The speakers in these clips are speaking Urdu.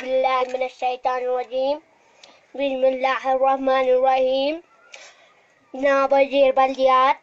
باللہ من الشیطان الرجیم بسم اللہ الرحمن الرحیم. جناب وزیر بلدیات،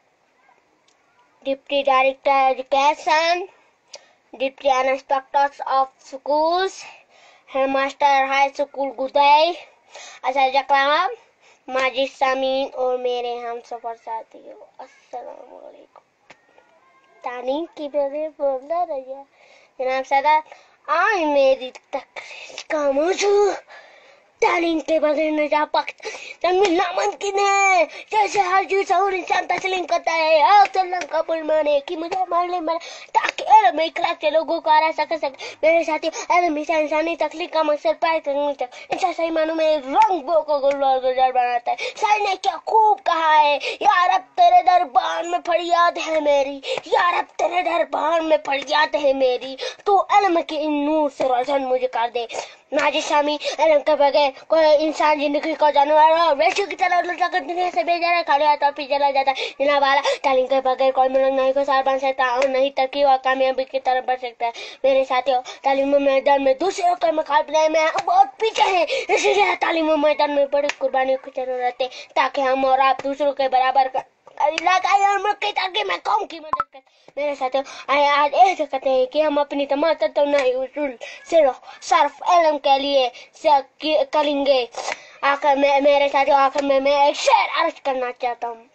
deputy director education, deputy inspectors of schools, head master high school گدئی، اساتذہ کرام، ماجد سامعین اور میرے ہم سفر ساتھیوں، السلام علیکم. تعلیم کی بغیر بولنا رہی. جناب صدر، آج میری تقریر کا موضوع تعلیم کے بغیر نجات تکمیل ناممکن ہے. جیسے ہر چیز اور انسان تسلیم کرتا ہے آپ سلم کا فرمانے کی مجھے ماننے ملا تاکہ علم اخلاق سے لوگوں کو آرا سکے. میرے ساتھی، علم سے انسانی تخلیق کا مقصد پائے کرنے تک انسان صحیح معنوں میں رنگ بو کو گلزار بناتا ہے. سائن نے کیا خوب کہا ہے، یا رب تیرے دربار میں فریاد ہے میری، یا رب تیرے دربار میں فریاد ہے میری، تو علم کے ان نور سے روشن مجھے کر دے. ناجی سامی، علم کے بغیر کوئی انسان زندگی کو جانور اور ویسے کی طرح لٹا کر دنیا سے بے جانا کھا جاتا پھر چلا جاتا. جناب والا، تعلیم کے بغیر کوئی ملک نہیں کو سار بن سکتا اور نہیں ترقی اور کامیابی کی طرف بڑھ سکتا ہے. میرے ساتھیوں، تعلیم میدان میں دوسروں کے مقابلے میں بہت پیچھے ہیں، اسی لیے تعلیم میدان میں بڑی قربانیوں کی ضرورت ہے تاکہ ہم اور آپ دوسروں کے برابر علاقائی اور ملک کی ترقی میں قوم کی مدد کریں. میرے ساتھیوں، آج ایسے کہتے ہیں کہ ہم اپنی تمام توانائی اصول صرف علم کے لیے کریں گے. آخر میں میرے ساتھیوں، آخر میں ایک شعر عرض کرنا چاہتا ہوں.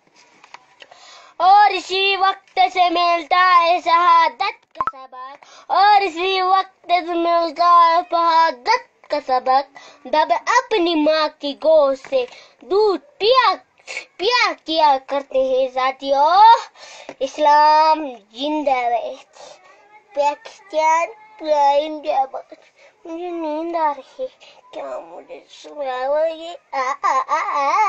اور اسی وقت سے ملتا ہے شہادت کا سبق، اور اسی وقت سے ملتا ہے شہادت کا سبق، جب اپنی ماں کی گود سے دودھ پیا کیا کرتے ہیں. ساتھیوں، اسلام زندہ رہے. پاکستان زندہ باد. مجھے نیند آ رہی ہے، کیا مجھے سلاؤ گے؟